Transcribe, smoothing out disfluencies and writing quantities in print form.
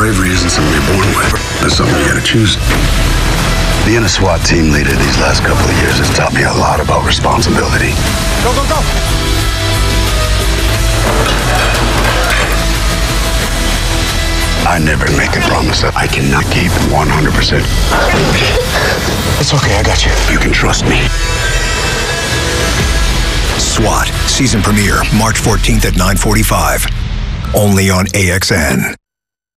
bravery isn't something you're born with. It's something you gotta choose. Being a SWAT team leader these last couple of years has taught me a lot about responsibility. Go, go, go! I never make a promise that I cannot keep 100%. It's okay, I got you. You can trust me. SWAT, season premiere, March 14th at 9:45. Only on AXN.